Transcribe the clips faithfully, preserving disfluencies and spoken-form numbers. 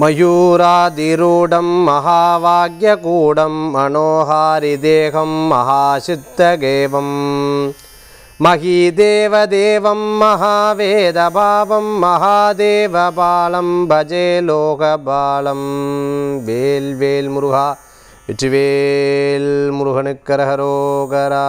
मयूरादिरूढं महावाग्यकूडं मनोहारिदेहं महासिद्धगेवं महीदेवदेवं महावेदभावं महादेवपालं भजे लोकपालं वेल वेल मुरुगा வெற்றிவேல் முருகனுக்கரகரோகரா.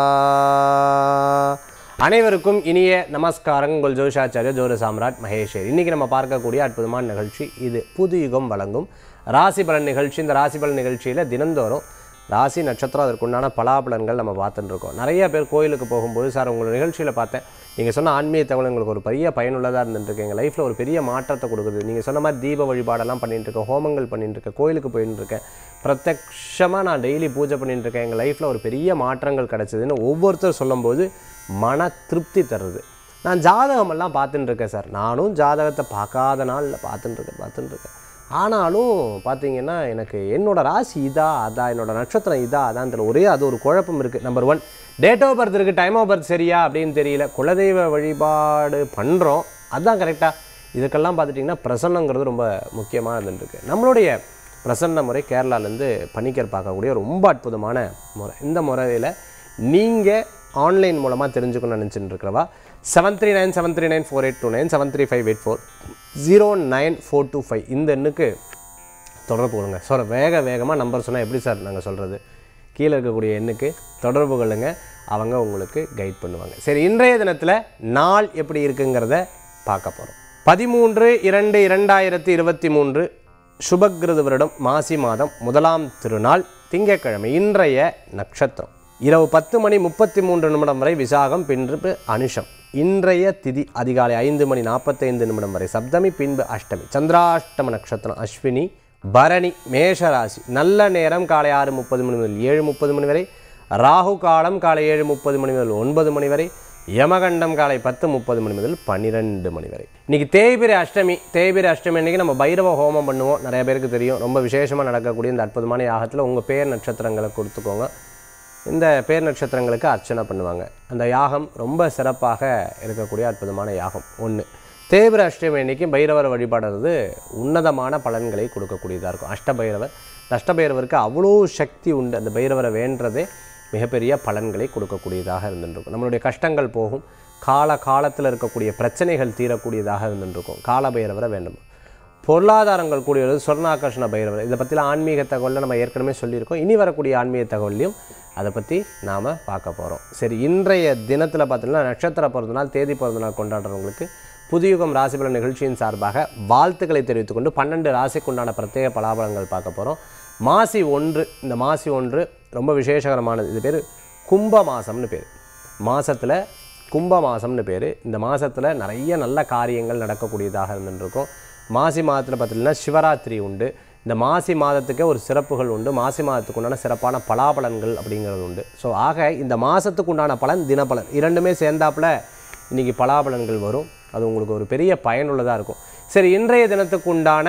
அனைவருக்கும் இனிய நமஸ்காரம். உங்கள் ஜோதிஷாச்சாரிய ஜோதிட சாம்ராட் மகேஷர். இன்றைக்கி நம்ம பார்க்கக்கூடிய அற்புதமான நிகழ்ச்சி இது புது யுகம் வழங்கும் ராசி பலன் நிகழ்ச்சி. இந்த ராசி பலன் நிகழ்ச்சியில் தினந்தோறும் ராசி நட்சத்திரம் அதற்குண்டான பலாபலன்கள் நம்ம பார்த்துட்டு இருக்கோம். நிறைய பேர் கோயிலுக்கு போகும்போது சார் உங்களோட நிகழ்ச்சியில் பார்த்தேன், நீங்கள் சொன்ன ஆன்மீக தகவல் எங்களுக்கு ஒரு பெரிய பயனுள்ளதாக இருந்துருக்கு, எங்கள் லைஃப்பில் ஒரு பெரிய மாற்றத்தை கொடுக்குது. நீங்கள் சொன்ன மாதிரி தீப வழிபாடெல்லாம் பண்ணிட்டுருக்கேன், ஹோமங்கள் பண்ணிட்டுருக்கேன், கோயிலுக்கு போயிட்டுருக்கேன், பிரத்யக்ஷமாக நான் டெய்லி பூஜை பண்ணிட்டுருக்கேன், எங்கள் லைஃப்பில் ஒரு பெரிய மாற்றங்கள் கிடச்சிதுன்னு ஒவ்வொருத்தர் சொல்லும்போது மன திருப்தி தருது. நான் ஜாதகமெல்லாம் பார்த்துட்டுருக்கேன் சார், நானும் ஜாதகத்தை பார்க்காத நாளில் பார்த்துட்டுருக்கேன் பார்த்துட்டுருக்கேன் ஆனாலும் பார்த்தீங்கன்னா எனக்கு என்னோடய ராசி இதா அதா, என்னோடய நட்சத்திரம் இதா அதான் தெரியல, ஒரே அது ஒரு குழப்பம் இருக்குது. Number one, date of birth இருக்குது, டைம் ஆஃப் பர்த் சரியா அப்படின்னு தெரியல. குலதெய்வ வழிபாடு பண்ணுறோம், அதுதான் கரெக்டாக. இதுக்கெல்லாம் பார்த்துட்டிங்கன்னா பிரசன்னங்கிறது ரொம்ப முக்கியமாக இருந்துருக்கு. நம்மளுடைய பிரசன்ன முறை கேரளாலேருந்து பணிக்கர் பார்க்கக்கூடிய ரொம்ப அற்புதமான முறை. இந்த முறையில் நீங்கள் ஆன்லைன் மூலமாக தெரிஞ்சுக்கணும்னு நினச்சிட்டு இருக்கிறவா seven three nine seven three nine four eight two nine seven three five eight four zero nine four two five இந்த எண்ணுக்கு தொடர்பு கொள்ளுங்க. சார் வேக வேகமாக நம்பர் சொன்னால் எப்படி சார் நாங்கள் சொல்கிறது? கீழே இருக்கக்கூடிய எண்ணுக்கு தொடர்பு கொள்ளுங்க, அவங்க உங்களுக்கு கைட் பண்ணுவாங்க. சரி, இன்றைய தினத்தில் நாள் எப்படி இருக்குங்கிறத பார்க்க போகிறோம். பதிமூன்று இரண்டு இரண்டாயிரத்தி இருபத்தி மூன்று சுபகிருது வருடம் மாசி மாதம் முதலாம் திருநாள் திங்கட்கிழமை. இன்றைய நட்சத்திரம் இரவு பத்து மணி முப்பத்தி மூன்று நிமிடம் வரை விசாகம், பின்பு அனுஷம். இன்றைய திதி அதிகாலை ஐந்து மணி நாற்பத்தைந்து நிமிடம் வரை சப்தமி, பின்பு அஷ்டமி. சந்திராஷ்டம நட்சத்திரம் அஸ்வினி, பரணி, மேஷராசி. நல்ல நேரம் காலை ஆறு முப்பது மணி முதல் ஏழு முப்பது மணி வரை, ராகு காலம் காலை ஏழு முப்பது மணி முதல் ஒன்பது மணி வரை, யமகண்டம் காலை பத்து முப்பது மணி முதல் பன்னிரெண்டு மணி வரை. இன்றைக்கி தேய்பிரை அஷ்டமி. தேய்பிரை அஷ்டமி அன்றைக்கி நம்ம பைரவ ஹோமம் பண்ணுவோம். நிறைய பேருக்கு தெரியும், ரொம்ப விசேஷமாக நடக்கக்கூடிய இந்த அற்புதமான யாகத்தில் உங்கள் பேர் நட்சத்திரங்களை கொடுத்துக்கோங்க. இந்த பேர் நட்சத்திரங்களுக்கு அர்ச்சனை பண்ணுவாங்க. அந்த யாகம் ரொம்ப சிறப்பாக இருக்கக்கூடிய அற்புதமான யாகம் ஒன்று. தேய்பிரை அஷ்டமி அன்னைக்கு பைரவர் வழிபாடுறது உன்னதமான பலன்களை கொடுக்கக்கூடியதாக இருக்கும். அஷ்டபைரவர், அஷ்டபைரவருக்கு அவ்வளோ சக்தி உண்டு. அந்த பைரவரை வேண்டதே மிகப்பெரிய பலன்களை கொடுக்கக்கூடியதாக இருந்துருக்கும். நம்மளுடைய கஷ்டங்கள் போகும், கால காலத்தில் இருக்கக்கூடிய பிரச்சனைகள் தீரக்கூடியதாக இருந்துருக்கும். கால பைரவரை வேண்டும். பொருளாதாரங்கள் கூடியது சொர்ணாகர்ஷண பைரவர். இதை பற்றிலாம் ஆன்மீக தகவலில் நம்ம ஏற்கனவே சொல்லியிருக்கோம். இனி வரக்கூடிய ஆன்மீக தகவலையும் அதை பற்றி நாம் பார்க்க போகிறோம். சரி, இன்றைய தினத்தில் பார்த்தீங்கன்னா நட்சத்திர பிறந்தநாள், தேதி பிறந்தநாள் கொண்டாடுறவங்களுக்கு புதுயுகம் ராசிபலன் நிகழ்ச்சியின் சார்பாக வாழ்த்துக்களை தெரிவித்துக்கொண்டு பன்னெண்டு ராசிக்குண்டான பிரத்யேக பலாபலங்கள் பார்க்க போகிறோம். மாசி ஒன்று. இந்த மாசி ஒன்று ரொம்ப விசேஷகரமானது. இது பேர் கும்ப மாதம்னு பேர். மாதத்தில் கும்ப மாதம்னு பேர். இந்த மாதத்தில் நிறைய நல்ல காரியங்கள் நடக்கக்கூடியதாக இருந்துருக்கும். மாசி மாதத்தில் பார்த்திங்கன்னா சிவராத்திரி உண்டு. இந்த மாசி மாதத்துக்கே ஒரு சிறப்புகள் உண்டு. மாசி மாதத்துக்கு உண்டான சிறப்பான பலாபலன்கள் அப்படிங்கிறது உண்டு. ஸோ ஆக இந்த மாதத்துக்கு உண்டான பலன் தினப்பலன் இரண்டுமே சேர்ந்தாப்புல இன்றைக்கி பலாபலன்கள் வரும். அது உங்களுக்கு ஒரு பெரிய பயனுள்ளதாக இருக்கும். சரி, இன்றைய தினத்துக்கு உண்டான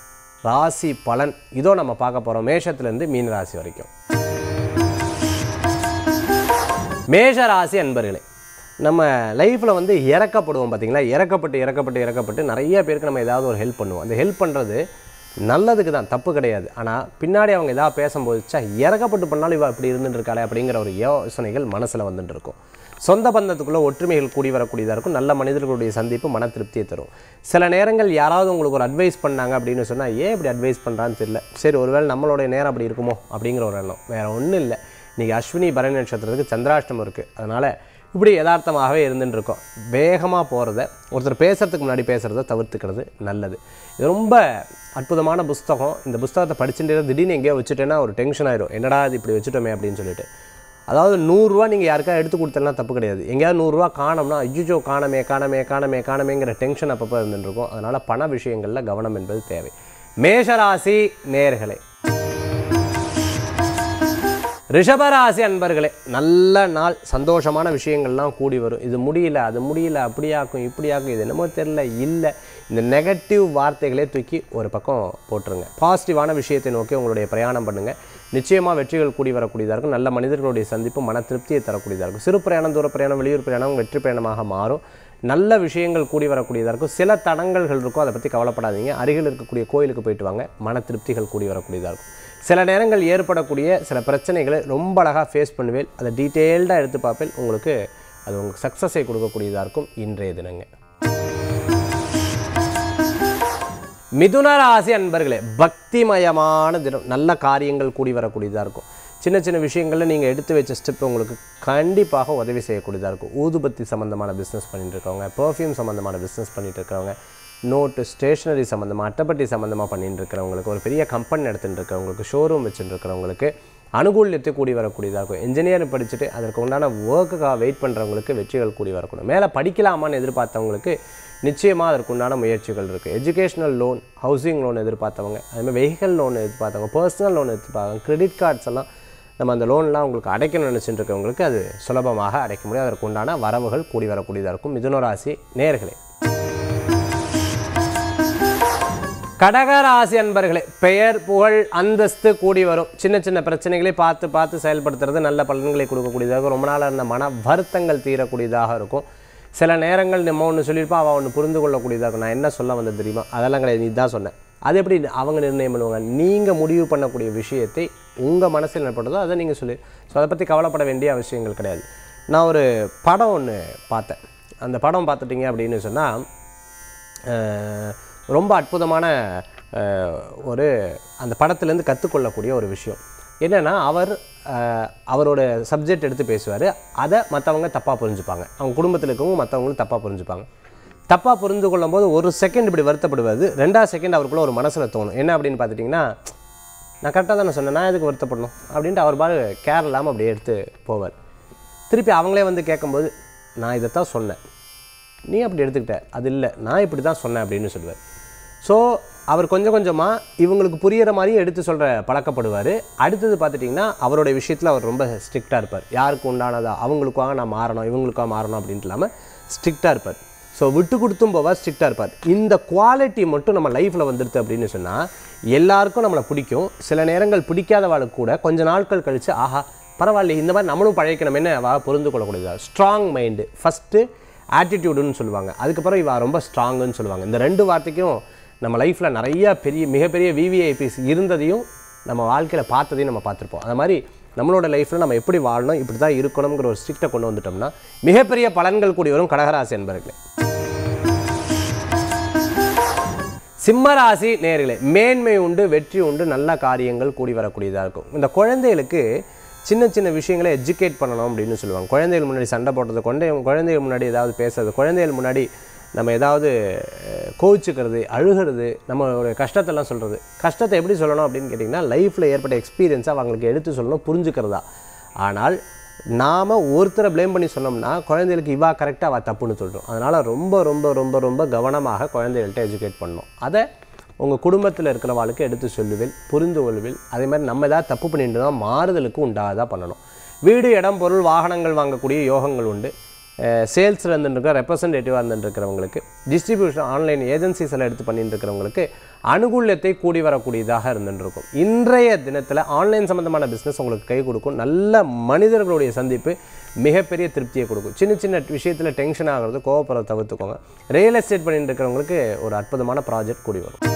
ராசி பலன் இதோ நம்ம பார்க்க போகிறோம். மேஷத்துலேருந்து மீன ராசி வரைக்கும். மேஷ ராசி அன்பர்களே, நம்ம லைஃப்பில் வந்து இறக்கப்படுவோம் பார்த்திங்களா. இறக்கப்பட்டு இறக்கப்பட்டு இறக்கப்பட்டு நிறைய பேருக்கு நம்ம ஏதாவது ஒரு ஹெல்ப் பண்ணுவோம். அந்த ஹெல்ப் பண்ணுறது நல்லதுக்கு தான், தப்பு கிடையாது. ஆனால் பின்னாடி அவங்க எதாவது பேசும்போது சா இறக்கப்பட்டு பண்ணாலும் இவள் இப்படி இருந்துட்டு இருக்காளே அப்படிங்கிற ஒரு யோசனைகள் மனசில் வந்துட்டு இருக்கும். சொந்த பந்தத்துக்குள்ளே ஒற்றுமைகள் கூடி வரக்கூடியதாக இருக்கும். நல்ல மனிதர்களுடைய சந்திப்பு மன திருப்தியை தரும். சில நேரங்கள் யாராவது உங்களுக்கு ஒரு அட்வைஸ் பண்ணாங்க அப்படின்னு சொன்னால் ஏன் இப்படி அட்வைஸ் பண்ணுறான்னு தெரியல, சரி ஒருவேளை நம்மளுடைய நேரம் அப்படி இருக்குமோ அப்படிங்கிற ஒரு எண்ணம். வேறு ஒன்றும் இல்லை. இன்றைக்கி அஸ்வினி பரணி நட்சத்திரத்துக்கு சந்திராஷ்டமம் இருக்குது. அதனால் இப்படி யதார்த்தமாகவே இருந்துட்டு இருக்கோம். வேகமாக போகிறத, ஒருத்தர் பேசுகிறதுக்கு முன்னாடி பேசுகிறத தவிர்த்துக்கிறது நல்லது. இது ரொம்ப அற்புதமான புஸ்தகம். இந்த புஸ்தகத்தை படிச்சுட்டு திடீர்னு எங்கேயோ வச்சுட்டேன்னா ஒரு டென்ஷன் ஆகிடும், என்னடா இது இப்படி வச்சுட்டோமே அப்படின்னு சொல்லிட்டு. அதாவது நூறுரூவா நீங்கள் யாருக்காவது எடுத்து கொடுத்தலாம் தப்பு கிடையாது. எங்கேயாவது நூறுரூவா காணோம்னா ஐயோ காணமே காணமே காணமே காணமேங்கிற டென்ஷன் அப்பப்போ இருந்துருக்கும். அதனால் பண விஷயங்களில் கவனம் என்பது தேவை. மேஷராசி நேயர்களே, ரிஷபராசி அன்பர்களே, நல்ல நாள். சந்தோஷமான விஷயங்கள்லாம் கூடி வரும். இது முடியல, அது முடியல, அப்படியாக்கும் இப்படியாக்கும், இது என்னமோ தெரில, இல்லை, இந்த நெகட்டிவ் வார்த்தைகளே தூக்கி ஒரு பக்கம் போட்டுருங்க. பாசிட்டிவான விஷயத்தை நோக்கி உங்களுடைய பிரயாணம் பண்ணுங்கள். நிச்சயமாக வெற்றிகள் கூடி வரக்கூடியதாக இருக்கும். நல்ல மனிதர்களுடைய சந்திப்பு மன திருப்தியை தரக்கூடியதாக இருக்கும். சிறு பிரயாணம், தூர பிரயாணம், வெளியூர் பிரயாணம் வெற்றி பிரயாணமாக மாறும். நல்ல விஷயங்கள் கூடி வரக்கூடியதாக இருக்கும். சில தடங்கல்கள் இருக்கும், அதை பற்றி கவலைப்படாதீங்க. அருகில் இருக்கக்கூடிய கோயிலுக்கு போயிட்டு வாங்க, மன திருப்திகள் கூடி வரக்கூடியதாக இருக்கும். சில நேரங்கள் ஏற்படக்கூடிய சில பிரச்சனைகளை ரொம்ப அழகாக ஃபேஸ் பண்ணுவேன், அதை டீட்டெயில்டாக எடுத்து பார்ப்பேன். உங்களுக்கு அது உங்களுக்கு சக்ஸஸை கொடுக்கக்கூடியதாக இருக்கும் இன்றைய தினங்க. மிதுன ராசி அன்பர்களே, பக்திமயமான தினம். நல்ல காரியங்கள் கூடி வரக்கூடியதாக இருக்கும். சின்ன சின்ன விஷயங்களில் நீங்கள் எடுத்து வச்ச ஸ்டெப் உங்களுக்கு கண்டிப்பாக உதவி செய்யக்கூடியதாக இருக்கும். ஊதுபத்தி சம்மந்தமான பிஸ்னஸ் பண்ணிட்டு இருக்கவங்க, பர்ஃப்யூம் சம்மந்தமான பிஸ்னஸ் பண்ணிட்டு இருக்கிறவங்க, நோட்டு ஸ்டேஷ்னரி சம்மந்தமாக, அட்டைப்பட்டி சம்மந்தமாக பண்ணிட்டு இருக்கிறவங்களுக்கு, ஒரு பெரிய கம்பெனி எடுத்துகிட்டு இருக்கிறவங்களுக்கு, ஷோரூம் வச்சுட்டு இருக்கிறவங்களுக்கு அனுகூல்யத்தை கூடி வரக்கூடியதாக இருக்கும். இன்ஜினியரிங் படிச்சுட்டு அதற்கு உண்டான ஒர்க்குக்காக வெயிட் பண்ணுறவங்களுக்கு வெற்றிகள் கூடி வரக்கூடும். மேலே படிக்கலாமான்னு எதிர்பார்த்தவங்களுக்கு நிச்சயமாக அதற்கு உண்டான முயற்சிகள் இருக்குது. எஜுகேஷ்னல் லோன், ஹவுசிங் லோன் எதிர்பார்த்தவங்க, அதுமாதிரி வெஹிக்கல் லோன் எதிர்பார்த்தவங்க, பர்சனல் லோன் எதிர்பார்த்தவங்க, கிரெடிட் கார்ட்ஸ் எல்லாம் நம்ம அந்த லோன்லாம் உங்களுக்கு அடைக்கணும்னு நினச்சிட்டு இருக்கவங்களுக்கு அது சுலபமாக அடைக்க முடியும். அதற்கு உண்டான வரவுகள் கூடி வரக்கூடியதாக இருக்கும். மிதுன ராசி நேயர்களே. கடகராசி அன்பர்களே, பெயர் புகழ் அந்தஸ்து கூடி வரும். சின்ன சின்ன பிரச்சனைகளை பார்த்து பார்த்து செயல்படுத்துறது நல்ல பலன்களை கொடுக்கக்கூடியதாக இருக்கும். ரொம்ப நாளாக இருந்த மன வருத்தங்கள் தீரக்கூடியதாக இருக்கும். சில நேரங்கள் நம்ம ஒன்று சொல்லியிருப்போம், அவள் ஒன்று புரிந்து கொள்ளக்கூடியதாக இருக்கும். நான் என்ன சொல்ல வந்தது தெரியுமா, அதெல்லாம் கிடையாது, நீ தான் சொன்னேன். அது எப்படி அவங்க நிர்ணயம் பண்ணுவாங்க? நீங்கள் முடிவு பண்ணக்கூடிய விஷயத்தை உங்கள் மனசில் ஏற்பட்டதோ அதை நீங்கள் சொல்லி, ஸோ அதை பற்றி கவலைப்பட வேண்டிய அவசியங்கள் கிடையாது. நான் ஒரு படம் ஒன்று பார்த்தேன். அந்த படம் பார்த்துட்டிங்க அப்படின்னு சொன்னால் ரொம்ப அற்புதமான ஒரு அந்த படத்துலேருந்து கற்றுக்கொள்ளக்கூடிய ஒரு விஷயம் என்னென்னா, அவர் அவரோட சப்ஜெக்ட் எடுத்து பேசுவார், அதை மற்றவங்க தப்பாக புரிஞ்சுப்பாங்க. அவங்க குடும்பத்தில் இருக்கவங்க மற்றவங்களும் தப்பாக புரிஞ்சுப்பாங்க. தப்பாக புரிந்து கொள்ளும் போது ஒரு செகண்ட் இப்படி வருத்தப்படுவது, ரெண்டாவது செகண்ட் அவருக்குள்ள ஒரு மனசில் தோணும். என்ன அப்படின்னு பார்த்துட்டிங்கன்னா, நான் கரெக்டாக தானே சொன்னேன், நான் எதுக்கு வருத்தப்படணும் அப்படின்ட்டு அவர் பாரு கேர் இல்லாமல் அப்படியே எடுத்து போவார். திருப்பி அவங்களே வந்து கேட்கும்போது, நான் இதைத்தான் சொன்னேன், நீ அப்படி எடுத்துக்கிட்ட, அது இல்லை, நான் இப்படி தான் சொன்னேன் அப்படின்னு சொல்லுவார். ஸோ அவர் கொஞ்சம் கொஞ்சமாக இவங்களுக்கு புரிகிற மாதிரியும் எடுத்து சொல்கிற பழக்கப்படுவார். அடுத்தது பார்த்துட்டிங்கன்னா அவருடைய விஷயத்தில் அவர் ரொம்ப ஸ்ட்ரிக்டாக இருப்பார். யாருக்கு உண்டானதா அவங்களுக்காக நான் மாறணும், இவங்களுக்காக மாறணும் அப்படின்ட்டு இல்லாமல் ஸ்ட்ரிக்டாக இருப்பார். ஸோ விட்டு கொடுத்தும் போவார், ஸ்ட்ரிக்டாக இருப்பார். இந்த குவாலிட்டி மட்டும் நம்ம லைஃப்பில் வந்துடுது அப்படின்னு சொன்னால் எல்லாருக்கும் நம்மளை பிடிக்கும். சில நேரங்கள் பிடிக்காதவாளுக்கு கூட கொஞ்ச நாட்கள் கழித்து, ஆஹா பரவாயில்ல, இந்த மாதிரி நம்மளும் பழைக்கணும் என்ன வா புரிந்து கொள்ளக்கூடியதா. ஸ்ட்ராங் மைண்டு ஃபஸ்ட்டு, ஆட்டிடியூடுன்னு சொல்லுவாங்க, அதுக்கப்புறம் இவா ரொம்ப ஸ்ட்ராங்குன்னு சொல்லுவாங்க. இந்த ரெண்டு வார்த்தைக்கும் நம்ம லைஃப்பில் நிறையா பெரிய மிகப்பெரிய விவிஐபிஸ் இருந்ததையும் நம்ம வாழ்க்கையில் பார்த்ததையும் நம்ம பார்த்துருப்போம். அது மாதிரி நம்மளோட லைஃப்பில் நம்ம எப்படி வாழணும், இப்படி தான் இருக்கணுங்கிற ஒரு ஸ்ட்ரிக்டை கொண்டு வந்துட்டோம்னா மிகப்பெரிய பலன்கள் கூடி வரும். கடகராசி என்பர்களே. சிம்மராசி நேயர்களே, மேன்மை உண்டு, வெற்றி உண்டு, நல்ல காரியங்கள் கூடி வரக்கூடியதாக இருக்கும். இந்த குழந்தைகளுக்கு சின்ன சின்ன விஷயங்களை எஜுகேட் பண்ணணும் அப்படின்னு சொல்லுவாங்க. குழந்தைகள் முன்னாடி சண்டை போடுறது, கொண்டை குழந்தைகள் முன்னாடி ஏதாவது பேசுறது, குழந்தைகள் முன்னாடி நம்ம ஏதாவது கோவிச்சுக்கிறது, அழுகிறது, நம்மளோட கஷ்டத்தெல்லாம் சொல்கிறது. கஷ்டத்தை எப்படி சொல்லணும் அப்படின்னு கேட்டிங்கன்னா, லைஃப்பில் ஏற்பட்ட எக்ஸ்பீரியன்ஸை அவங்களுக்கு எடுத்து சொல்லணும், புரிஞ்சுக்கிறதா. ஆனால் நாம் ஒருத்தரை ப்ளேம் பண்ணி சொன்னோம்னா குழந்தைகளுக்கு இவா கரெக்டாக அவள் தப்புன்னு சொல்கிறோம். அதனால் ரொம்ப ரொம்ப ரொம்ப ரொம்ப கவனமாக குழந்தைகள்கிட்ட எஜுகேட் பண்ணணும். அதை உங்கள் குடும்பத்தில் இருக்கிறவாளுக்கு எடுத்து சொல்லுவேன், புரிந்து கொள்வேன். அதே மாதிரி நம்ம ஏதாவது தப்பு பண்ணிட்டு தான் மாறுதலுக்கு உண்டாகதான் பண்ணணும். வீடு, இடம், பொருள், வாகனங்கள் வாங்கக்கூடிய யோகங்கள் உண்டு. சேல்ஸில் இருந்துருக்க ரெப்ரசன்டேட்டிவாக இருந்துருக்கிறவங்களுக்கு, டிஸ்ட்ரிபியூஷன் ஆன்லைன் ஏஜென்சிஸ் எல்லாம் எடுத்து பண்ணிட்டு இருக்கிறவங்களுக்கு அனுகூல்யத்தை கூடி வரக்கூடியதாக இருந்துருக்கும். இன்றைய தினத்தில் ஆன்லைன் சம்மந்தமான பிஸ்னஸ் உங்களுக்கு கை கொடுக்கும். நல்ல மனிதர்களுடைய சந்திப்பு மிகப்பெரிய திருப்தியை கொடுக்கும். சின்ன சின்ன விஷயத்தில் டென்ஷன் ஆகிறது, கோவப்படுறதை தவிர்த்துக்கோங்க. ரியல் எஸ்டேட் பண்ணிட்டு இருக்கிறவங்களுக்கு ஒரு அற்புதமான ப்ராஜெக்ட் கூடி வரும்.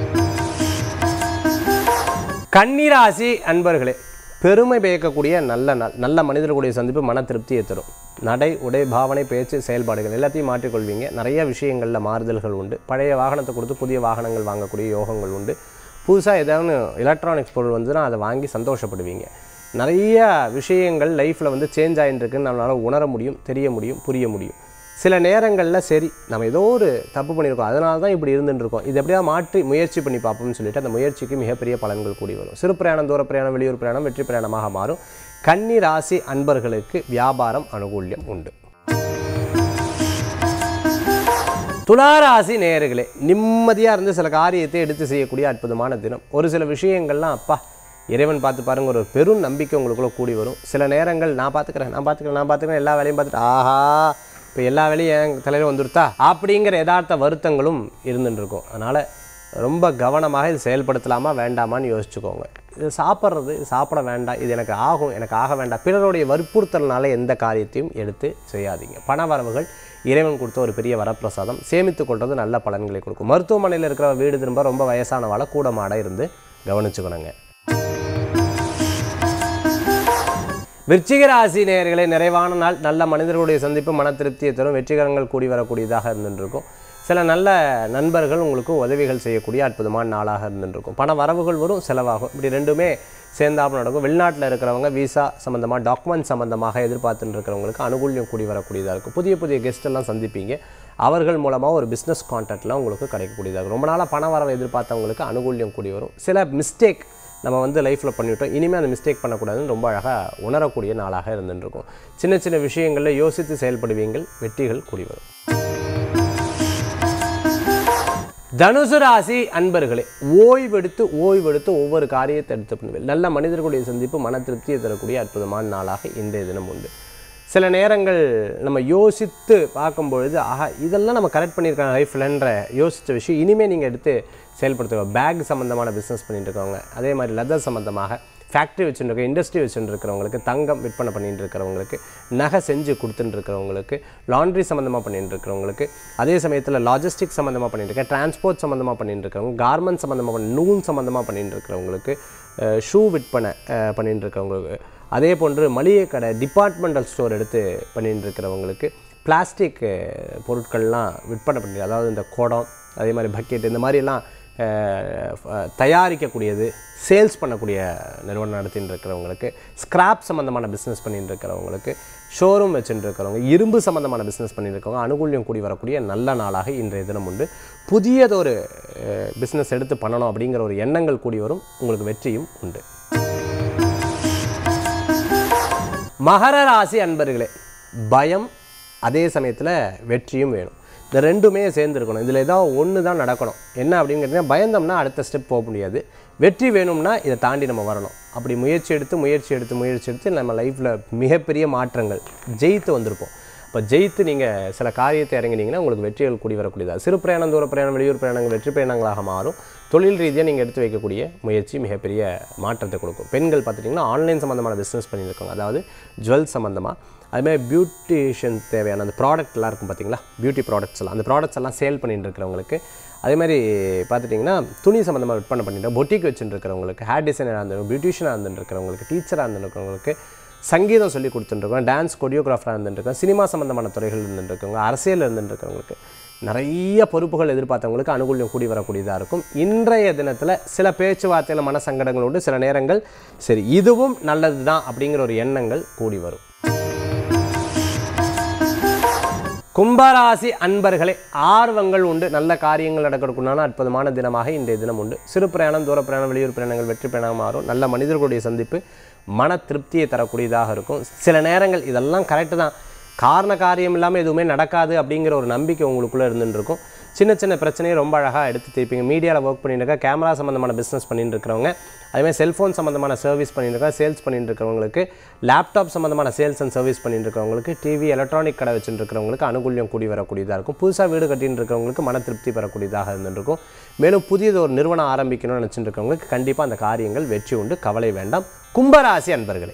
கன்னிராசி அன்பர்களே, பெருமை பயக்கக்கூடிய நல்ல நாள். நல்ல மனிதர்களுடைய சந்திப்பு மன திருப்தியை தரும். நடை, உடை, பாவனை, பேச்சு, செயல்பாடுகள் எல்லாத்தையும் மாற்றிக்கொள்வீங்க. நிறைய விஷயங்களில் மாறுதல்கள் உண்டு. பழைய வாகனத்தை கொடுத்து புதிய வாகனங்கள் வாங்கக்கூடிய யோகங்கள் உண்டு. புதுசாக ஏதாவது எலக்ட்ரானிக்ஸ் பொருள் வந்துன்னா அதை வாங்கி சந்தோஷப்படுவீங்க. நிறைய விஷயங்கள் லைஃப்பில் வந்து சேஞ்ச் ஆகிட்டு இருக்குன்னு நம்மளால் உணர முடியும், தெரிய முடியும், புரிய முடியும். சில நேரங்களில் சரி நம்ம ஏதோ ஒரு தப்பு பண்ணியிருக்கோம், அதனால தான் இப்படி இருந்துட்டுருக்கோம், இது எப்படியா மாற்றி முயற்சி பண்ணி பார்ப்போம்னு சொல்லிட்டு அந்த முயற்சிக்கு மிகப்பெரிய பலன்கள் கூடி வரும். சிறு பிரயாணம், தூர பிரயாணம், வெளியூர் பிரயாணம் வெற்றி பிரயாணமாக மாறும். கன்னி ராசி அன்பர்களுக்கு வியாபாரம் அனுகூல்யம் உண்டு. துளாராசி நேயர்களே, நிம்மதியாக இருந்து சில காரியத்தை எடுத்து செய்யக்கூடிய அற்புதமான தினம். ஒரு சில விஷயங்கள்லாம் அப்பா இறைவன் பார்த்து பாருங்கள், ஒரு பெரும் நம்பிக்கை உங்களுக்குள்ளே கூடி வரும். சில நேரங்கள் நான் பார்த்துக்கிறேன் நான் பார்த்துக்கிறேன் நான் பார்த்துக்கிறேன் எல்லா வேலையும் பார்த்துட்டு ஆஹா இப்போ எல்லா வேலையும் என் தலையில் வந்துருத்தா அப்படிங்கிற யதார்த்த வருத்தங்களும் இருந்துட்டு இருக்கும். அதனால் ரொம்ப கவனமாக இது செயல்படுத்தலாமா வேண்டாமான்னு யோசிச்சுக்கோங்க. இது சாப்பிட்றது சாப்பிட வேண்டாம், இது எனக்கு ஆகும் எனக்கு ஆக வேண்டாம், பிறருடைய வற்புறுத்தல்னால எந்த காரியத்தையும் எடுத்து செய்யாதீங்க. பண வரவுகள் இறைவன் கொடுத்த ஒரு பெரிய வரப்பிரசாதம், சேமித்து கொள்வது நல்ல பலன்களை கொடுக்கும். மருத்துவமனையில் இருக்கிற வீடு திரும்ப ரொம்ப வயசானவாளை கூட மாட இருந்து கவனிச்சுக்கணுங்க. விருச்சிக ராசி நேயர்களே, நிறைவான நாள், நல்ல மனிதர்களுடைய சந்திப்பு மன திருப்தியை தரும், வெற்றிகரங்கள் கூடி வரக்கூடியதாக இருந்துருக்கும். சில நல்ல நண்பர்கள் உங்களுக்கு உதவிகள் செய்யக்கூடிய அற்புதமான நாளாக இருந்துருக்கும். பண வரவுகள் வரும், செலவாகும், இப்படி ரெண்டுமே சேர்ந்தாப்புல நடக்கும். வெளிநாட்டில் இருக்கிறவங்க விசா சம்மந்தமாக டாக்குமெண்ட் சம்மந்தமாக எதிர்பார்த்துட்டு இருக்கிறவங்களுக்கு அனுகூல்யம் கூடி வரக்கூடியதாக இருக்கும். புதிய புதிய கெஸ்ட்டெல்லாம் சந்திப்பீங்க, அவர்கள் மூலமாக ஒரு பிஸ்னஸ் கான்டாக்ட்லாம் உங்களுக்கு கிடைக்கக்கூடியதாக இருக்கும். ரொம்ப நாளாக பண வரவை எதிர்பார்த்தவங்களுக்கு அனுகூல்யம் கூடி வரும். சில மிஸ்டேக் நம்ம வந்து லைஃப்பில் பண்ணிவிட்டோம், இனிமேல் அந்த மிஸ்டேக் பண்ணக்கூடாதுன்னு ரொம்ப அழகாக உணரக்கூடிய நாளாக இருந்துருக்கும். சின்ன சின்ன விஷயங்களில் யோசித்து செயல்படுவீங்கள், வெற்றிகள் கூடி வரும். தனுசு ராசி அன்பர்களே, ஓய்வெடுத்து ஓய்வெடுத்து ஒவ்வொரு காரியத்தை எடுத்து பண்ணுவேன். நல்ல மனிதர்களுடைய சந்திப்பு மன திருப்தியை தரக்கூடிய அற்புதமான நாளாக இன்றைய தினம் உண்டு. சில நேரங்கள் நம்ம யோசித்து பார்க்கும்பொழுது ஆஹா இதெல்லாம் நம்ம கரெக்ட் பண்ணியிருக்காங்க லைஃப்லன்ற யோசித்த விஷயம் இனிமேல் நீங்கள் எடுத்து செயல்படுத்துவோம். பேக் சம்மந்தமான பிஸ்னஸ் பண்ணிட்டு இருக்கவங்க, அதே மாதிரி லெதர் சம்மந்தமாக ஃபேக்ட்ரி வச்சுருக்க இண்டஸ்ட்ரி வச்சுட்டு இருக்கிறவங்களுக்கு, தங்கம் விற்பனை பண்ணிட்டு இருக்கிறவங்களுக்கு, நகை செஞ்சு கொடுத்துட்டு இருக்கிறவங்களுக்கு, லாண்ட்ரி சம்மந்தமாக பண்ணிட்டு இருக்கிறவங்களுக்கு, அதே சமயத்தில் லாஜிஸ்டிக் சம்மந்தமாக பண்ணிட்டு இருக்க, டிரான்ஸ்போர்ட் சம்மந்தமாக பண்ணிட்டு இருக்கிறவங்க, கார்மெண்ட் சம்மந்தமாக பண்ணி நூல் சம்மந்தமாக பண்ணிட்டு இருக்கிறவங்களுக்கு, ஷூ விற்பனை பண்ணிட்டு இருக்கிறவங்களுக்கு, அதே போன்று மளிகை கடை டிபார்ட்மெண்டல் ஸ்டோர் எடுத்து பண்ணிட்டு இருக்கிறவங்களுக்கு, பிளாஸ்டிக் பொருட்கள்லாம் விற்பனை பண்ணி, அதாவது இந்த குடம், அதே மாதிரி பக்கெட், இந்த மாதிரிலாம் தயாரிக்கக்கூடியது சேல்ஸ் பண்ணக்கூடிய நிறுவனம் நடத்தின்னு இருக்கிறவங்களுக்கு, ஸ்கிராப் சம்மந்தமான பிஸ்னஸ் பண்ணிட்டு இருக்கிறவங்களுக்கு, ஷோரூம் வச்சுட்டு இருக்கிறவங்க, இரும்பு சம்மந்தமான பிஸ்னஸ் பண்ணிட்டு இருக்கவங்க அனுகூல்யம் கூடி வரக்கூடிய நல்ல நாளாக இன்றைய தினம் உண்டு. புதியதொரு பிஸ்னஸ் எடுத்து பண்ணணும் அப்படிங்கிற ஒரு எண்ணங்கள் கூடி வரும், உங்களுக்கு வெற்றியும் உண்டு. மகர ராசி அன்பர்களே, பயம் அதே சமயத்தில் வெற்றியும் வேணும், இந்த ரெண்டுமே சேர்ந்துருக்கணும். இதில் ஏதாவது ஒன்று தான் நடக்கணும். என்ன அப்படின்னு கேட்டிங்கன்னா, பயந்தோம்னா அடுத்த ஸ்டெப் போக முடியாது. வெற்றி வேணும்னா இதை தாண்டி நம்ம வரணும். அப்படி முயற்சி எடுத்து முயற்சி எடுத்து முயற்சி எடுத்து நம்ம லைஃப்பில் மிகப்பெரிய மாற்றங்கள் ஜெயித்து வந்திருப்போம். இப்போ ஜெயித்து நீங்கள் சில காரியத்தை இறங்கினீங்கன்னா உங்களுக்கு வெற்றிகள் கூடி வரக்கூடியதாக. சிறு பிரயாணம், தூர பிரயாணம், வெளியூர் பிரயாணங்கள் வெற்றி பிரயாணங்களாக மாறும். தொழில் ரீதியாக நீங்கள் எடுத்து வைக்கக்கூடிய முயற்சி மிகப்பெரிய மாற்றத்தை கொடுக்கும். பெண்கள் பார்த்துட்டிங்கன்னா ஆன்லைன் சம்மந்தமான பிஸ்னஸ் பண்ணியிருக்காங்க, அதாவது ஜுவல் சம்மந்தமாக, அதுமாதிரி பியூட்டிஷியன் தேவையான அந்த ப்ராடக்ட்லாம் இருக்கும் பார்த்தீங்களா, பியூட்டி ப்ராடக்ட்ஸ் எல்லாம், அந்த ப்ராடக்ட்ஸ் எல்லாம் சேல் பண்ணிட்டு இருக்கிறவங்களுக்கு, அதே மாதிரி பார்த்துட்டிங்கன்னா துணி சம்மந்தமாக விற்பனை பண்ணிட்டு பொட்டிக் வச்சுட்டு இருக்கிறவங்களுக்கு, ஹேர் டிசைனராக இருந்துருக்கும், பியூட்டிஷியனாக இருந்துட்டு இருக்கிறவங்களுக்கு, டீச்சராக இருந்துருக்கிறவங்களுக்கு, சங்கீதம் சொல்லி கொடுத்துட்டுருக்கோம், டான்ஸ் கொரியோகிராஃபராக இருந்துட்டுருக்கோம், சினிமா சம்மந்தமான துறைகள் இருந்துட்டுருக்கவங்க, அரசியல் இருந்துட்டுருக்கவங்களுக்கு, நிறைய பொறுப்புகள் எதிர்பார்த்தவங்களுக்கு அனுகூல்யம் கூடி வரக்கூடியதாக இருக்கும். இன்றைய தினத்தில் சில பேச்சுவார்த்தையில் மன சங்கடங்கள் உண்டு. சில நேரங்கள் சரி இதுவும் நல்லது தான் அப்படிங்கிற ஒரு எண்ணங்கள் கூடி வரும். கும்பராசி அன்பர்களே, ஆர்வங்கள் உண்டு, நல்ல காரியங்கள் நடக்கிறதுக்குண்டான அற்புதமான தினமாக இன்றைய தினம் உண்டு. சிறு பிரயாணம், தூர பிரயாணம், வெளியூர் பிரயாணங்கள் வெற்றி பிரயாணம் மாறும். நல்ல மனிதர்களுடைய சந்திப்பு மன திருப்தியை தரக்கூடியதாக இருக்கும். சில நேரங்கள் இதெல்லாம் கரெக்டு தான், காரண காரியம் இல்லாமல் எதுவுமே நடக்காது அப்படிங்கிற ஒரு நம்பிக்கை உங்களுக்குள்ளே இருந்துருக்கும். சின்ன சின்ன பிரச்சனையை ரொம்ப அழகாக எடுத்து தீர்ப்பீங்க. மீடியாவில் ஒர்க் பண்ணிட்டு இருக்க, கேமரா சம்மந்தமான பிஸ்னஸ் பண்ணிட்டு இருக்கிறவங்க, அதேமாதிரி செல்ஃபோன் சம்மந்தமான சர்வீஸ் பண்ணிட்டு இருக்க, சேல்ஸ் பண்ணிட்டு இருக்கிறவங்களுக்கு, லேப்டாப் சம்மந்தமான சேல்ஸ் அண்ட் சர்வீஸ் பண்ணிட்டு இருக்கிறவங்களுக்கு, டிவி எலக்ட்ரானிக் கடை வச்சுட்டு இருக்கிறவங்களுக்கு அனுகூல்யம் கூடி வரக்கூடியதாக இருக்கும். புதுசாக வீடு கட்டின்னு இருக்கிறவங்களுக்கு மன திருப்தி பெறக்கூடியதாக இருந்துருக்கும். மேலும் புதியது ஒரு நிறுவனம் ஆரம்பிக்கணும்னு நினச்சிட்டு இருக்கிறவங்களுக்கு கண்டிப்பாக அந்த காரியங்கள் வெற்றி உண்டு, கவலை வேண்டாம். கும்பராசி அன்பர்களே,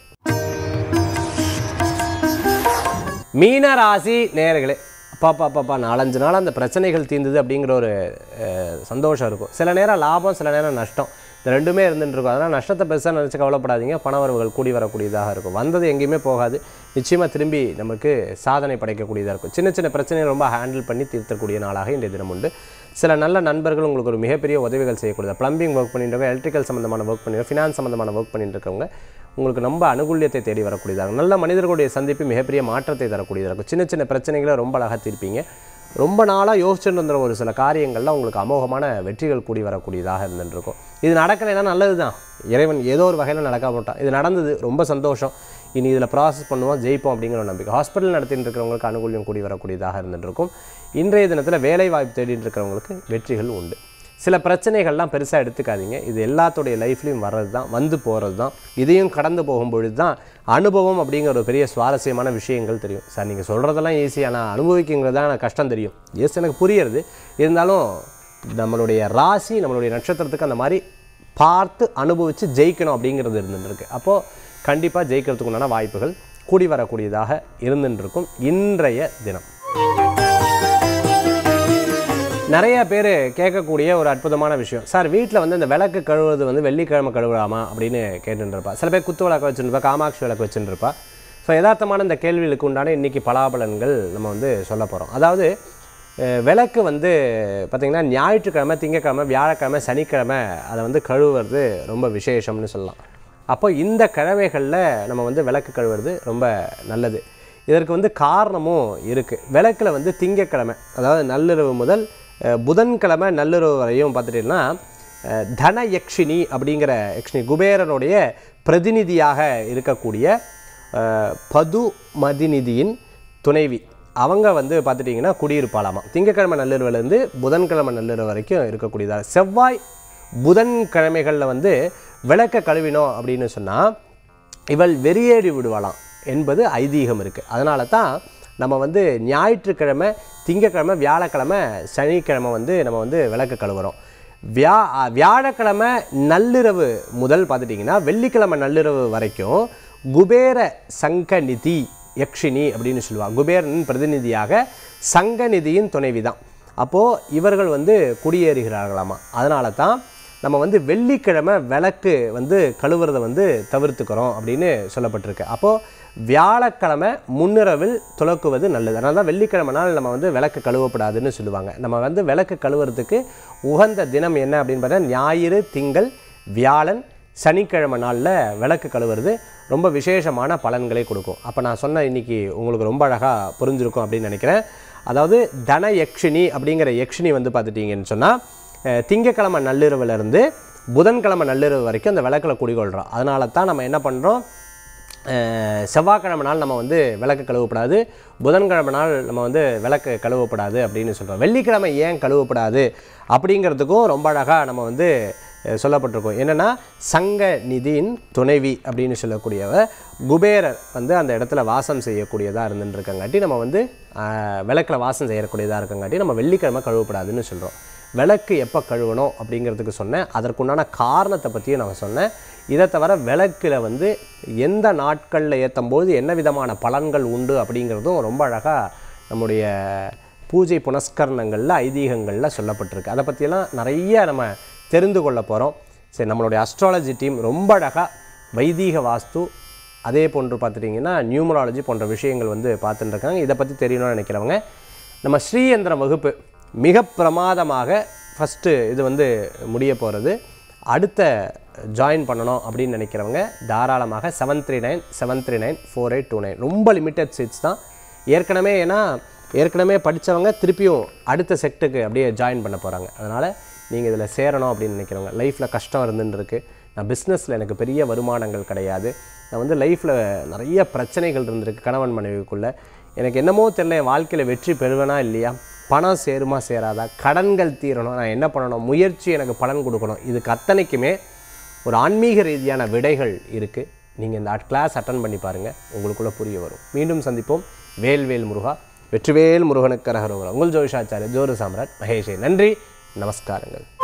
மீனராசி நேயர்களே, பாப்பா பாப்பா நாலஞ்சு நாள் அந்த பிரச்சனைகள் தீர்ந்தது அப்படிங்கிற ஒரு சந்தோஷம் இருக்கும். சில நேரம் லாபம், சில நேரம் நஷ்டம், இந்த ரெண்டுமே இருந்துட்டு இருக்கும். அதனால் நஷ்டத்தை பெருசாக நினச்சி கவலைப்படாதீங்க, பணவரவுகள் கூடி வரக்கூடியதாக இருக்கும். வந்தது எங்கேயுமே போகாது, நிச்சயமாக திரும்பி நமக்கு சாதனை படைக்கக்கூடியதாக இருக்கும். சின்ன சின்ன பிரச்சனையை ரொம்ப ஹேண்டில் பண்ணி தீர்த்தக்கூடிய நாளாக இன்றைய தினம் உண்டு. சில நல்ல நண்பர்கள் உங்களுக்கு ஒரு மிகப்பெரிய உதவிகள் செய்யக்கூடியது. ப்ளம்பிங் ஒர்க் பண்ணிட்டு, எலக்ட்ரிக்கல் சம்மந்தமான ஒர்க் பண்ணிட்டு, ஃபினான்ஸ் சம்மந்தமான ஒர்க் பண்ணிட்டு இருக்கவங்க உங்களுக்கு ரொம்ப அனுகூல்யத்தை தேடி வரக்கூடியதாக, நல்ல மனிதர்களுடைய சந்திப்பு மிகப்பெரிய மாற்றத்தை தரக்கூடியதாக இருக்கும். சின்ன சின்ன பிரச்சனைகளை ரொம்ப அழகாக தீர்ப்பீங்க. ரொம்ப நாளாக யோசிச்சுட்டு இருந்த ஒரு சில காரியங்கள்லாம் உங்களுக்கு அமோகமான வெற்றிகள் கூடி வரக்கூடியதாக இருந்துருக்கும். இது நடக்கலைன்னா நல்லது தான், இறைவன் ஏதோ ஒரு வகையில் நடக்க மாட்டான். இது நடந்தது, ரொம்ப சந்தோஷம், இனி இதில் ப்ராசஸ் பண்ணுவோம், ஜெயிப்போம் அப்படிங்கிற ஒரு நம்பிக்கை. ஹாஸ்பிட்டல் நடத்திட்டு இருக்கிறவங்களுக்கு அனுகூல்யம் கூடி வரக்கூடியதாக இருந்துருக்கும். இன்றைய தினத்தில் வேலை வாய்ப்பு தேடிட்டு இருக்கிறவங்களுக்கு வெற்றிகள் உண்டு. சில பிரச்சனைகள்லாம் பெருசாக எடுத்துக்காதீங்க, இது எல்லாத்துடைய லைஃப்லையும் வர்றது தான், வந்து போகிறது தான். இதையும் கடந்து போகும்பொழுது தான் அனுபவம் அப்படிங்கிற ஒரு பெரிய சுவாரஸ்யமான விஷயங்கள் தெரியும். சார் நீங்கள் சொல்கிறதெல்லாம் ஈஸி, ஆனால் அனுபவிக்குங்கிறது தான் எனக்கு கஷ்டம் தெரியும். எஸ், எனக்கு புரியுறது. இருந்தாலும் நம்மளுடைய ராசி, நம்மளுடைய நட்சத்திரத்துக்கு அந்த மாதிரி பார்த்து அனுபவித்து ஜெயிக்கணும் அப்படிங்கிறது இருந்துருக்கு. அப்போது கண்டிப்பாக ஜெயிக்கிறதுக்கு உண்டான வாய்ப்புகள் கூடி வரக்கூடியதாக இருந்துருக்கும் இன்றைய தினம். நிறைய பேர் கேட்கக்கூடிய ஒரு அற்புதமான விஷயம், சார் வீட்டில் வந்து இந்த விளக்கு கழுவுறது வந்து வெள்ளிக்கிழமை கழுவலாமா அப்படின்னு கேட்டுருப்பா. சில பேர் குத்து விளக்கு வச்சுருப்பா, காமாட்சி விளக்கு வச்சுருப்பா. ஸோ யதார்த்தமான இந்த கேள்விகளுக்கு உண்டான இன்றைக்கி பலாபலன்கள் நம்ம வந்து சொல்ல போகிறோம். அதாவது விளக்கு வந்து பார்த்திங்கன்னா ஞாயிற்றுக்கிழமை, திங்கக்கிழமை, வியாழக்கிழமை, சனிக்கிழமை அதை வந்து கழுவுறது ரொம்ப விசேஷம்னு சொல்லலாம். அப்போ இந்த கிழமைகளில் நம்ம வந்து விளக்கு கழுவுறது ரொம்ப நல்லது. இதற்கு வந்து காரணமும் இருக்குது. விளக்கில் வந்து திங்கக்கிழமை, அதாவது நள்ளிரவு முதல் புதன்கிழமை நள்ளிரவு வரையும் பார்த்துட்டிங்கன்னா தன யக்ஷினி அப்படிங்கிற யக்ஷினி குபேரனுடைய பிரதிநிதியாக இருக்கக்கூடிய பது மதிநிதியின் துணைவி அவங்க வந்து பார்த்துட்டிங்கன்னா குடியிருப்பாளாமா. திங்கக்கிழமை நள்ளிரவுலேருந்து புதன்கிழமை நள்ளிரவு வரைக்கும் இருக்கக்கூடியதாக. செவ்வாய் புதன்கிழமைகளில் வந்து விளக்க கழுவினோம் அப்படின்னு சொன்னால் இவள் வெறியேறி விடுவாளாம் என்பது ஐதீகம் இருக்குது. அதனால தான் நம்ம வந்து ஞாயிற்றுக்கிழமை, திங்கக்கிழமை, வியாழக்கிழமை, சனிக்கிழமை வந்து நம்ம வந்து விளக்கு கழுவுறோம். வியா வியாழக்கிழமை நள்ளிரவு முதல் பார்த்துட்டிங்கன்னா வெள்ளிக்கிழமை நள்ளிரவு வரைக்கும் குபேர சங்கநிதி யக்ஷினி அப்படின்னு சொல்லுவாங்க. குபேரனின் பிரதிநிதியாக சங்கநிதியின் துணைவி தான். அப்போது இவர்கள் வந்து குடியேறுகிறார்களாமா. அதனால தான் நம்ம வந்து வெள்ளிக்கிழமை விளக்கு வந்து கழுவுறதை வந்து தவிர்த்துக்கிறோம் அப்படின்னு சொல்லப்பட்டிருக்கு. அப்போது வியாழக்கிழமை முன்னிரவில் துலக்குவது நல்லது. அதனால தான் வெள்ளிக்கிழமை நாள் நம்ம வந்து விளக்கு கழுவப்படாதுன்னு சொல்லுவாங்க. நம்ம வந்து விளக்கு கழுவுறதுக்கு உகந்த தினம் என்ன அப்படின்னு பார்த்தா ஞாயிறு, திங்கள், வியாழன், சனிக்கிழமை நாளில் விளக்கு கழுவுறது ரொம்ப விசேஷமான பலன்களை கொடுக்கும். அப்போ நான் சொன்ன இன்றைக்கி உங்களுக்கு ரொம்ப அழகாக புரிஞ்சிருக்கும் அப்படின்னு நினைக்கிறேன். அதாவது தன யக்ஷினி அப்படிங்கிற யக்ஷினி வந்து பார்த்துட்டிங்கன்னு சொன்னால் திங்கக்கிழமை நள்ளிரவுலேருந்து புதன்கிழமை நள்ளிரவு வரைக்கும் அந்த விளக்கில் குடிகொள்கிறோம். அதனால தான் நம்ம என்ன பண்ணுறோம், செவ்வாய்க்கிழமை நாள் நம்ம வந்து விளக்கு கழுவப்படாது, புதன்கிழமை நாள் நம்ம வந்து விளக்கு கழுவப்படாது அப்படின்னு சொல்கிறோம். வெள்ளிக்கிழமை ஏன் கழுவப்படாது அப்படிங்கிறதுக்கும் ரொம்ப அழகாக நம்ம வந்து சொல்லப்பட்டிருக்கோம். என்னென்னா சங்க நிதியின் துணைவி அப்படின்னு சொல்லக்கூடியவ குபேரர் வந்து அந்த இடத்துல வாசம் செய்யக்கூடியதாக இருந்துருக்கங்காட்டி நம்ம வந்து விளக்கில் வாசம் செய்யக்கூடியதாக இருக்கங்காட்டி நம்ம வெள்ளிக்கிழமை கழுவப்படாதுன்னு சொல்கிறோம். விளக்கு எப்போ கழுவணும் அப்படிங்கிறதுக்கு சொன்னேன். அதற்குண்டான காரணத்தை பற்றியும் நான் சொன்னேன். இதை தவிர விளக்கில் வந்து எந்த நாட்களில் ஏற்றும் போது என்ன விதமான பலன்கள் உண்டு அப்படிங்கிறதும் ரொம்ப அழகாக நம்முடைய பூஜை புனஸ்கரணங்களில் ஐதீகங்களில் சொல்லப்பட்டிருக்கு. அதை பற்றியெல்லாம் நிறைய நம்ம தெரிந்து கொள்ள போகிறோம். சரி, நம்மளுடைய அஸ்ட்ராலஜி டீம் ரொம்ப அழகாக வைதீக வாஸ்து, அதே போன்று பார்த்துட்டிங்கன்னா நியூமராலஜி போன்ற விஷயங்கள் வந்து பார்த்துட்டு இருக்காங்க. இதை பற்றி தெரியணும்னு நினைக்கிறவங்க நம்ம ஸ்ரீயந்திரம் வகுப்பு மிக பிரமாதமாக ஃபஸ்ட்டு இது வந்து முடிய போகிறது. அடுத்த ஜாயின் பண்ணணும் அப்படின்னு நினைக்கிறவங்க தாராளமாக seven three nine seven three nine four eight two nine ரொம்ப லிமிட்டட் சீட்ஸ் தான். ஏற்கனவே ஏன்னா ஏற்கனவே படித்தவங்க திருப்பியும் அடுத்த செக்ட்டுக்கு அப்படியே ஜாயின் பண்ண போகிறாங்க. அதனால் நீங்கள் இதில் சேரணும் அப்படின்னு நினைக்கிறவங்க, லைஃப்பில் கஷ்டம் இருந்துன்னு இருக்குது, நான் பிஸ்னஸில் எனக்கு பெரிய வருமானங்கள் கிடையாது, நான் வந்து லைஃப்பில் நிறைய பிரச்சனைகள் இருந்திருக்கு கணவன் மனைவிக்குள்ளே, எனக்கு என்னமோ தெரியல என் வாழ்க்கையில் வெற்றி பெறுவேனா இல்லையா, பணம் சேருமா சேராதா, கடன்கள் தீரணும், நான் என்ன பண்ணணும், முயற்சி எனக்கு பலன் கொடுக்கணும், இதுக்கு அத்தனைக்குமே ஒரு ஆன்மீக ரீதியான விடைகள் இருக்குது. நீங்கள் இந்த கிளாஸ் அட்டன் பண்ணி பாருங்கள், உங்களுக்குள்ளே புரிய வரும். மீண்டும் சந்திப்போம். வேல்வேல் முருகா, வெற்றிவேல் முருகனுக்கு கரகரோகரா. உங்கள் ஜோதிஷாச்சாரிய ஜோதிட சாம்ராட் மகேஷே. நன்றி, நமஸ்காரங்கள்.